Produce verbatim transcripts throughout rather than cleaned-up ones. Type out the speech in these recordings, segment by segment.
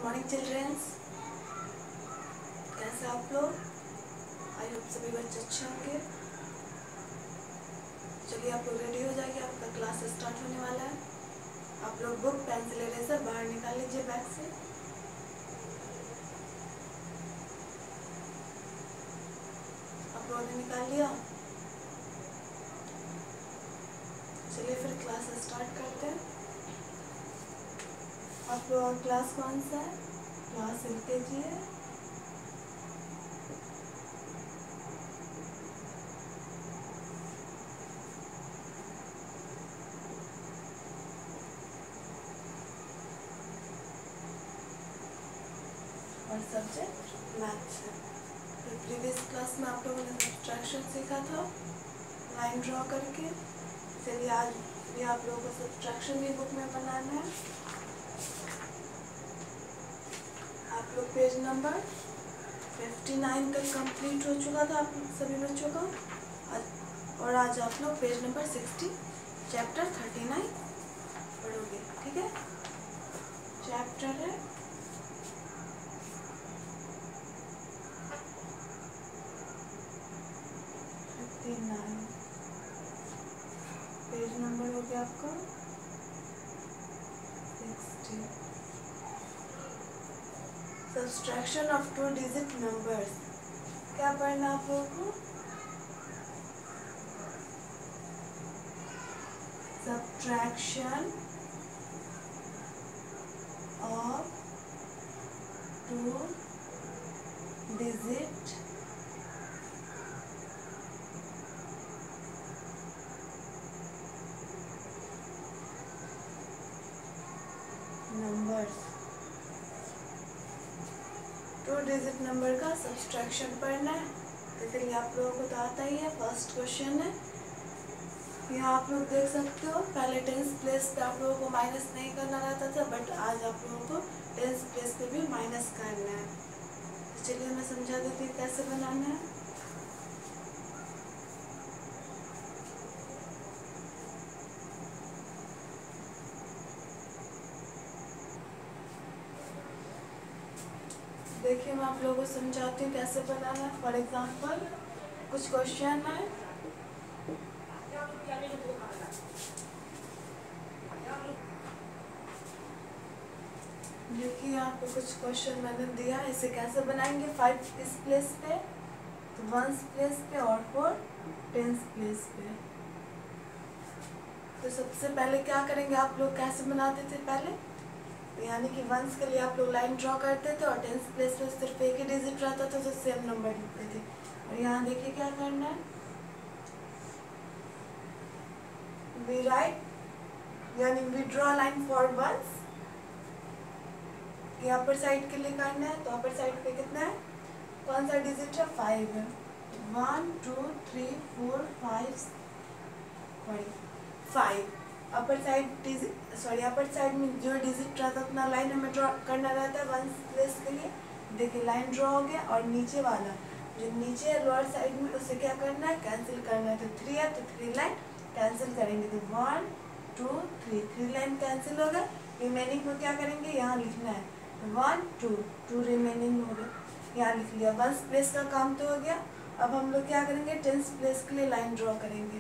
Morning children's, कैसे आप लोग? आई होप सभी बच्चे अच्छे होंगे। चलिए आप लोग रेडी हो जाइए, आपका क्लास स्टार्ट होने वाला है। आप लोग बुक पेंसिल इरेजर बाहर निकाल लीजिए बैग से। आप लोगों ने निकाल लिया? चलिए फिर क्लास स्टार्ट करते हैं। आप लोगों का क्लास कौन सा है? क्लास एल के जी है। और सब्जेक्ट मैथ्स है। तो प्रीवियस क्लास में आप लोगों ने सब्ट्रैक्शन सीखा था लाइन ड्रॉ करके। चलिए आज भी आप लोगों को सब्ट्रैक्शन भी बुक में बनाना है। आप लोग पेज नंबर उनसठ तक कंप्लीट हो चुका था आप सभी बच्चों का। आज और आज आप लोग पेज नंबर साठ चैप्टर उनतालीस पढ़ोगे, ठीक है? चैप्टर है उनतालीस। पेज नंबर हो गया आपका साठ। Subtraction of two digit numbers. क्या पढ़ना आप लोगों को? Subtraction of two digit numbers. Two digit number का सब्ट्रैक्शन पढ़ना है। तो चलिए आप लोगों को तो आता ही है। फर्स्ट क्वेश्चन है, यहाँ आप लोग देख सकते हो। पहले टेंस प्लेस पे आप लोगों को माइनस नहीं करना रहता था, बट आज आप लोगों को टेंस प्लेस पे भी माइनस करना है। तो चलिए मैं समझा देती हूँ कैसे बनाना है। देखिए मैं आप लोगों को समझाती हूँ कैसे बनाना है। फॉर एग्जाम्पल कुछ क्वेश्चन है। देखिए यहाँ पे कुछ क्वेश्चन मैंने दिया है, इसे कैसे बनाएंगे। फाइव किस प्लेस पे? तो वंस प्लेस पे और फोर टेंस प्लेस पे। तो सबसे पहले क्या करेंगे, आप लोग कैसे बनाते थे पहले? तो यानी कि वंस के लिए आप लोग लाइन ड्रॉ करते थे और टेंस प्लेस पे सिर्फ एक ही डिजिट रहता था, तो सेम नंबर लिखते थे। और यहाँ देखिए क्या करना है, वी राइट यानी we draw line for ones. ये अपर साइड के लिए करना है। तो अपर साइड पे कितना है, कौन सा डिजिट है? फाइव है। One two three four five five. Upper side sorry upper side में जो डिजिट रहता है उतना लाइन हमें ड्रॉ करना रहता है वंस प्लेस के लिए। देखिए लाइन ड्रॉ हो गया, और नीचे वाला जो नीचे है लोअर साइड में, उसे क्या करना है? कैंसिल करना है। तो थ्री है तो थ्री लाइन कैंसिल करेंगे। तो one two three three line cancel हो गया। रिमेनिंग को क्या करेंगे, यहाँ लिखना है वन टू टू रिमेनिंग हो गया, यहाँ लिख लिया। वंस प्लेस का काम तो हो गया। अब हम लोग क्या करेंगे, टेंस प्लेस के लिए लाइन ड्रॉ करेंगे।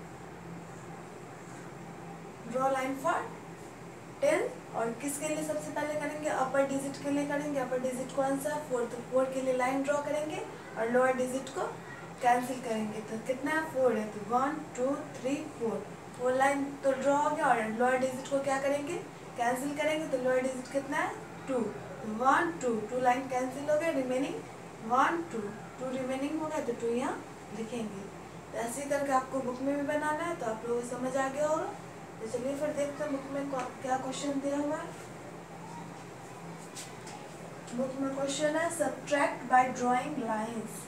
Draw line for ten. और किसके लिए सबसे पहले करेंगे? अपर डिजिट के लिए करेंगे। अपर डिजिट कौन सा? फोर। तो फोर के लिए लाइन ड्रॉ करेंगे और लोअर डिजिट को कैंसिल करेंगे। तो कितना है? फोर है। तो one two three four four line तो ड्रॉ हो गया, और लोअर डिजिट को क्या करेंगे? कैंसिल करेंगे। तो लोअर डिजिट कितना है? Two. One two two line cancel हो गया, remaining one two two remaining हो गया। तो टू यहाँ लिखेंगे। तो ऐसे करके आपको बुक में भी बनाना है। तो आप लोगों को समझ आ गया होगा। तो चलिए फिर देखते हैं बुक में क्या क्वेश्चन दिया हुआ है। बुक में क्वेश्चन है subtract by drawing lines.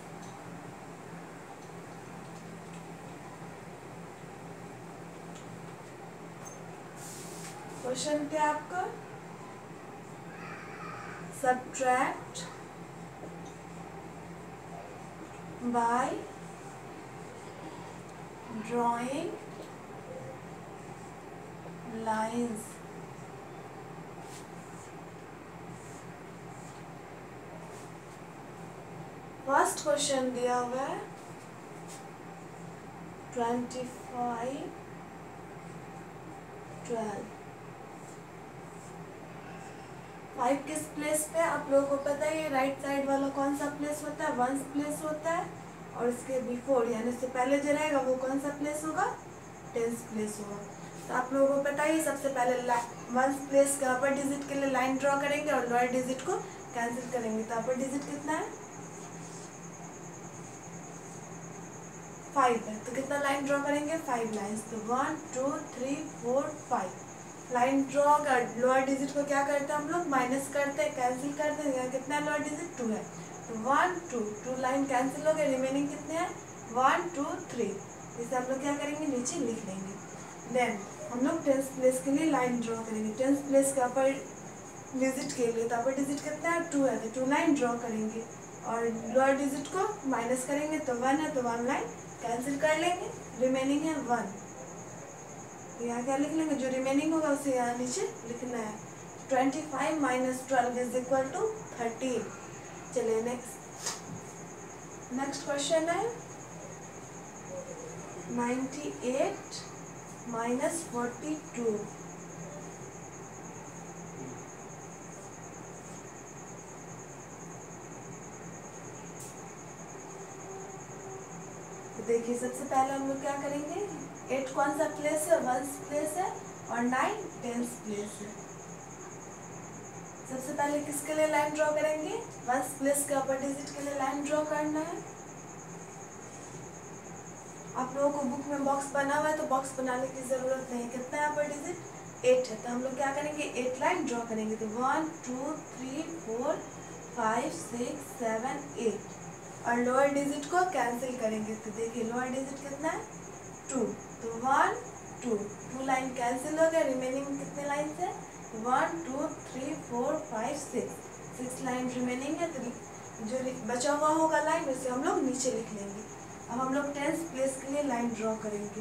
Question क्या है आपका? Subtract by drawing lines. First question दिया हुआ है ट्वेंटी फाइव ट्वेल्व। फाइव किस प्लेस पे, आप लोगों को पता है ये राइट साइड वाला कौन सा प्लेस होता है, वंस प्लेस होता है, और इसके बिफोर यानी इससे पहले जो रहेगा वो कौन सा प्लेस होगा, टेंस प्लेस होगा। तो आप लोगों को पता है सबसे पहले वंस प्लेस के अपर डिजिट के लिए लाइन ड्रॉ करेंगे और लोअर डिजिट को कैंसिल करेंगे। तो अपर डिजिट कितना है, फाइव है, तो कितना लाइन ड्रॉ करेंगे, फाइव लाइन्स। तो one two three four five line draw कर, लोअर डिजिट को क्या करते हैं हम लोग, माइनस करते हैं, कैंसिल करते हैं। कितना है लोअर डिजिट, टू है, तो one two two line cancel हो गए, रिमेनिंग कितने हैं, वन टू थ्री। इसे हम लोग क्या करेंगे, नीचे लिख लेंगे। देन हम लोग टेंस प्लेस के लिए लाइन ड्रॉ करेंगे। टेंस प्लेस के अपर डिजिट के लिए तो अपर डिजिट कितना है, टू है, तो टू लाइन ड्रॉ करेंगे और लोअर डिजिट को माइनस करेंगे, तो वन है, तो वन लाइन कैंसिल कर लेंगे, रिमेनिंग है वन। यहाँ क्या लिख लेंगे, जो रिमेनिंग होगा उसे यहाँ नीचे लिखना है। Twenty five minus twelve is equal to thirteen. चलिए नेक्स्ट नेक्स्ट क्वेश्चन है ninety eight minus forty two. देखिए सबसे पहले हम लोग क्या करेंगे, एट कौन सा प्लेस है, वंस प्लेस है, और नाइन टेंस प्लेस है। सबसे पहले किसके लिए लाइन ड्रॉ करेंगे, वंस प्लेस के अपर डिजिट के लिए लाइन ड्रॉ करना है। आप लोगों को बुक में बॉक्स बना हुआ है तो बॉक्स बनाने की जरूरत नहीं। कितना है अपर डिजिट, एट है, तो हम लोग क्या करेंगे, एट लाइन ड्रॉ करेंगे। तो one two three four five six seven eight, और लोअर डिजिट को कैंसिल करेंगे। तो देखिए लोअर डिजिट कितना है, टू, तो one two two line cancel हो गया, रिमेनिंग कितने लाइन है, one two three four five six six line remaining है। तो जो बचा हुआ होगा लाइन उसे हम लोग नीचे लिख लेंगे। अब हम लोग टेंस प्लेस के लिए लाइन ड्रॉ करेंगे।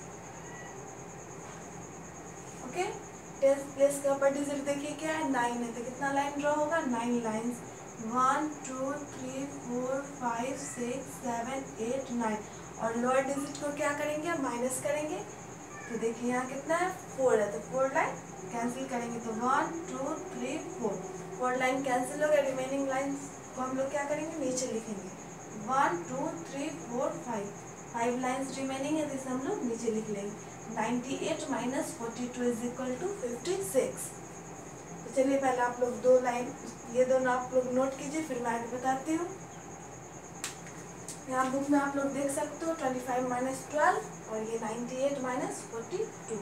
ओके, टेंस प्लेस का अपर डिजिट देखिए क्या है, नाइन है, तो कितना लाइन ड्रॉ होगा, nine lines, one two three four five six seven eight nine, और लोअर डिजिट को क्या करेंगे, माइनस करेंगे। तो देखिए यहाँ कितना है, फोर है, तो फोर लाइन कैंसिल करेंगे। तो one two three four four line cancel हो गया, रिमेनिंग लाइन्स को हम लोग क्या करेंगे, नीचे लिखेंगे। One two three four five five lines remaining है, तो इसे हम लोग नीचे लिख लेंगे। Ninety eight minus forty two is equal to fifty six. तो चलिए पहले आप लोग दो लाइन ये दोनों आप लोग नोट कीजिए, फिर मैं आगे बताती हूँ। यहाँ बुक में आप लोग देख सकते हो ट्वेंटी फाइव माइनस ट्वेल्व और ये ninety eight minus forty two.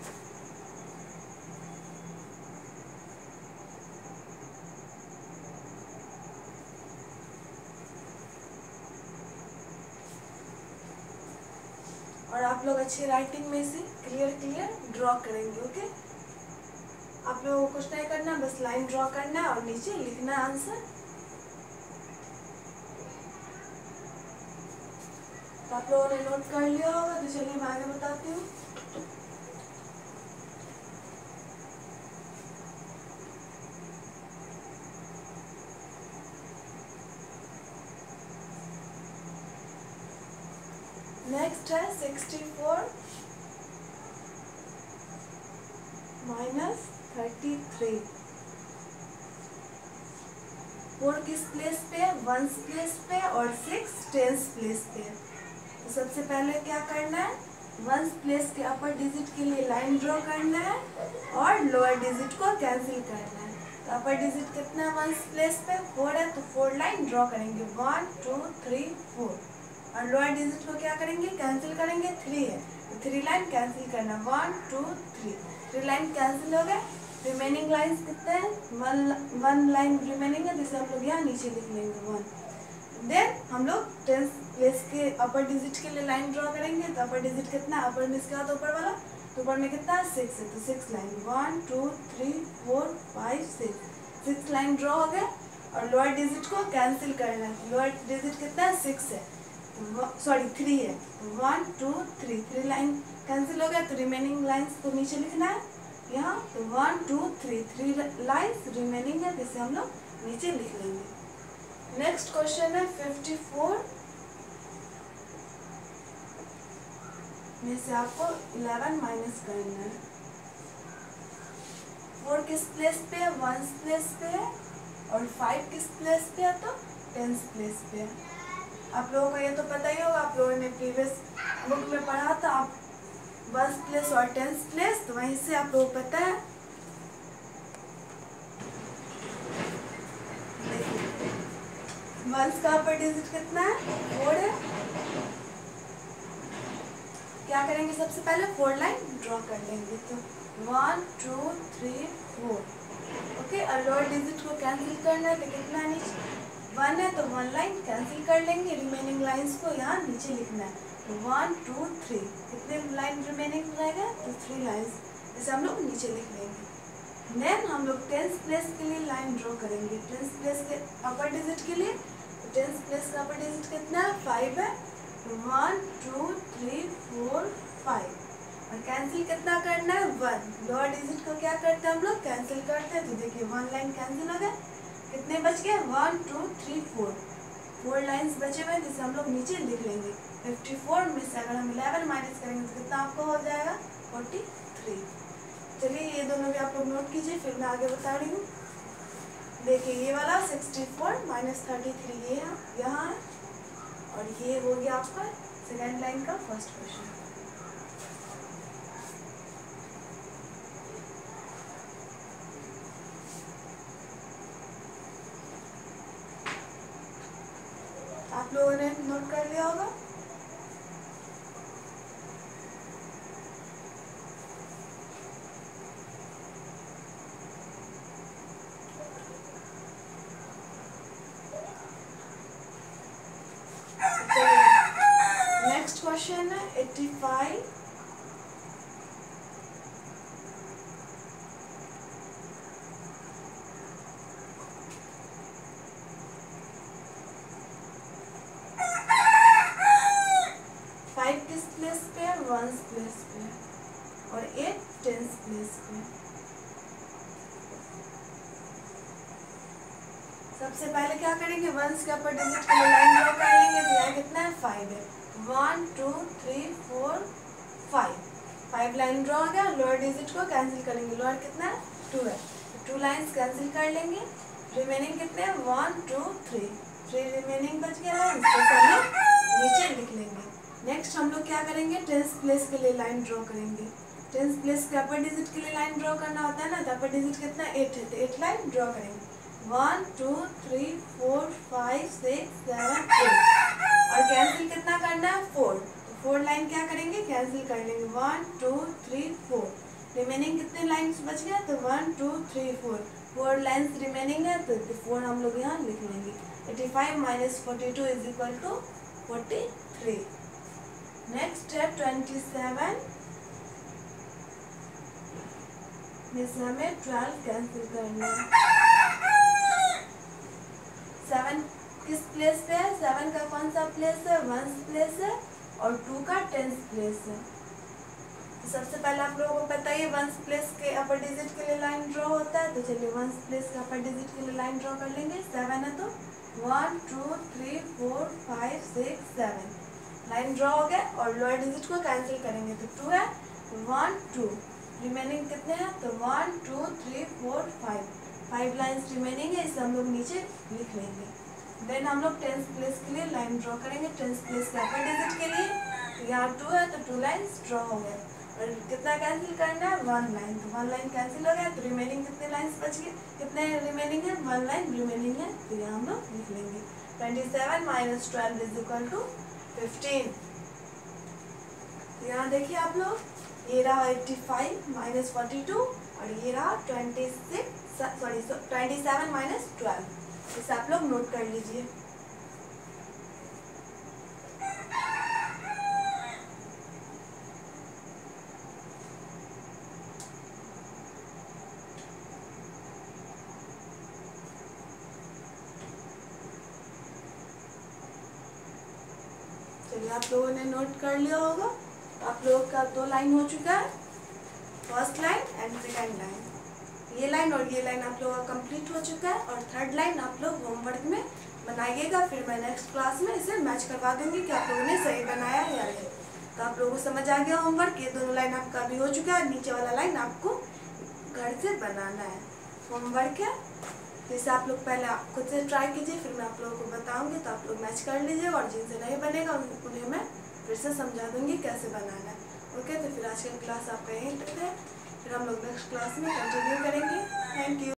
और आप लोग अच्छी राइटिंग में से क्लियर क्लियर ड्रॉ करेंगे। ओके, आप लोगों को कुछ नहीं करना, बस लाइन ड्रॉ करना है और नीचे लिखना है आंसर। तो आप लोगों ने नोट कर लिया होगा, तो चलिए मैं आगे बताती हूँ। नेक्स्ट है sixty four minus thirty three. Four किस प्लेस पे है, वंस प्लेस पे, और सिक्स टेंस प्लेस पे है। तो सबसे पहले क्या करना है, वंस प्लेस के अपर डिजिट के लिए लाइन ड्रॉ करना है और लोअर डिजिट को कैंसिल करना है। तो अपर डिजिट कितना है वंस प्लेस पे, फोर है, तो फोर लाइन ड्रॉ करेंगे, वन टू थ्री फोर, और लोअर डिजिट को क्या करेंगे, कैंसिल करेंगे, थ्री है, तो थ्री लाइन कैंसिल करना, one two three three line cancel हो गए, रिमेनिंग लाइन्स कितने हैं, वन वन लाइन रिमेनिंग है, जिसे हम लोग यहाँ नीचे लिख लेंगे वन। देन हम लोग टेंस प्लेस के अपर डिजिट के लिए लाइन ड्रॉ करेंगे। तो अपर डिजिट कितना है, अपर में इसके बाद ऊपर वाला, तो ऊपर में कितना है, सिक्स है, तो six line, one two three four five six six line draw हो गए, और लोअर डिजिट को कैंसिल करना है। लोअर डिजिट कितना है, सिक्स है, सॉरी थ्री है, one two three three line cancel हो गया, तो रिमेनिंग लाइन्स को नीचे लिखना है यहाँ। तो one two three three lines remaining है, जिसे हम लोग नीचे लिख लेंगे। नेक्स्ट क्वेश्चन है फिफ्टी फोर में से आपको इलेवन माइनस करना है। फोर किस प्लेस पे है? वंस प्लेस पे है। और फाइव किस प्लेस पे है? तो टेंस प्लेस पे है। आप लोगों को ये तो पता ही होगा, आप लोगों ने प्रीवियस बुक में पढ़ा था आप वंस प्लेस और टेंस प्लेस, तो वहीं से आप लोगों को पता है। वंस का अपर डिजिट कितना है? फोर है। क्या करेंगे? सबसे पहले फोर लाइन ड्रॉ कर लेंगे। तो one two three four, okay. और लोअर डिजिट को कैंसिल करना है, तो कितना है नीचे? वन है, तो वन लाइन कैंसिल कर लेंगे। रिमेनिंग लाइंस को यहाँ नीचे लिखना है। तो वन टू थ्री, कितने लाइन रिमेनिंग रहेगा? तो थ्री लाइंस, इसे हम लोग नीचे लिख लेंगे। देन हम लोग टेंस प्लेस के लिए लाइन ड्रॉ करेंगे। टेंस प्लेस के अपर डिजिट के लिए टेंस प्लेस का अपर डिजिट कितना है? फाइव है। One two three four five, और कैंसिल कितना करना है? वन। लोअर डिजिट को क्या करते हैं हम लोग? कैंसिल करते हैं। तो देखिए वन लाइन कैंसिल हो गया, कितने बच गए? One two three four, four lines बचे हुए जिसे हम लोग नीचे लिख लेंगे। फिफ्टी फोर में से अगर हम इलेवन माइनस करेंगे तो कितना आपको हो जाएगा? Forty three. चलिए ये दोनों भी आप लोग नोट कीजिए, फिर मैं आगे बता रही हूँ। देखिए ये वाला sixty four minus thirty three ये यहाँ है, और ये हो गया आपका सेकेंड लाइन का फर्स्ट क्वेश्चन। आप लोगों ने नोट कर लिया होगा। नेक्स्ट क्वेश्चन है एट्टी फाइव फाइव किस प्लेस पे है? वंस प्लेस पे है। और एट टेंस प्लेस पे है। सबसे पहले क्या करेंगे? वंस के अपर डिजिट के लिए लाइन ड्रॉ कर लेंगे। तो यहाँ कितना है? फाइव है। One two three four five, five line draw हो गया। लोअर डिजिट को कैंसिल करेंगे। लोअर कितना है? टू है। टू लाइंस कैंसिल कर लेंगे। रिमेनिंग कितने हैं? One two three, three remaining बच गया है, इसको हम लोग नीचे लिख लेंगे। नेक्स्ट हम लोग क्या करेंगे? टेंस प्लेस के लिए लाइन ड्रॉ करेंगे। टेंस प्लेस के अपर डिजिट के लिए लाइन ड्रॉ करना होता है ना, तो अपर डिजिट कितना? एट है, तो एट लाइन ड्रॉ करेंगे। One two three four five six seven eight, और कैंसिल कितना करना है? फोर। तो फोर लाइन क्या करेंगे? कैंसिल कर लेंगे। One two three four, remaining कितने लाइन्स बच गया? तो one two three four, four lines remaining है, तो फोर हम लोग यहाँ लिख लेंगे। Eighty five minus forty two is equal to forty three. Next है ट्वेंटी सेवन में से हमें ट्वेल्व कैंसिल करना है। सेवन किस प्लेस पे है? सेवन का कौन सा प्लेस है? वंस प्लेस है। और टू का टेंस प्लेस है। तो सबसे पहले आप लोगों को पता ही वंस प्लेस के अपर डिजिट के लिए लाइन ड्रॉ होता है। तो चलिए वंस प्लेस के अपर डिजिट के लिए लाइन ड्रॉ कर लेंगे। सेवन है, तो one two three four five six seven, line draw हो गया। और लोअर डिजिट को कैंसिल करेंगे। तो टू है, वन टू, रिमेनिंग कितने हैं? तो one two three four five, five lines remaining है, इसे हम लोग नीचे लिख लेंगे। देन हम लोग टेंस प्लेस के लिए लाइन ड्रॉ करेंगे। टेंस प्लेस के अपर डिजिट के लिए तो यहाँ टू है, तो टू लाइंस ड्रॉ हो गए। और कितना कैंसिल करना है? वन लाइन, तो वन लाइन कैंसिल हो गया। तो रिमेनिंग कितने लाइंस बच गए? कितने रिमेनिंग है? वन लाइन रिमेनिंग है, तो यहाँ हम लोग लिख लेंगे। Twenty seven minus twelve is equal to fifteen. यहाँ देखिए आप लोग, ये रहा eighty five minus forty two, और ये रहा twenty six sorry twenty seven minus twelve. इसे आप लोग नोट कर लीजिए। चलिए आप लोगों ने नोट कर लिया होगा। आप लोगों का दो लाइन हो चुका है, first line and second line. ये लाइन और ये लाइन आप लोगों का कंप्लीट हो चुका है। और थर्ड लाइन आप लोग होमवर्क में बनाइएगा, फिर मैं नेक्स्ट क्लास में इसे मैच करवा दूंगी कि आप लोगों ने सही बनाया है या नहीं। तो आप लोगों को समझ आ गया होमवर्क, ये दोनों लाइन आपका भी हो चुका है, नीचे वाला लाइन आपको घर से बनाना है, होमवर्क है। जैसे आप लोग पहले आप खुद से ट्राई कीजिए, फिर मैं आप लोगों को बताऊंगी, तो आप लोग मैच कर लीजिएगा, और जिनसे नहीं बनेगा उन्हें मैं फिर से समझा दूंगी कैसे बनाना है। ओके, तो फिर आज की क्लास आपका यहीं तक है, फिर हम लोग नेक्स्ट क्लास में कंटिन्यू करेंगे। Thank you.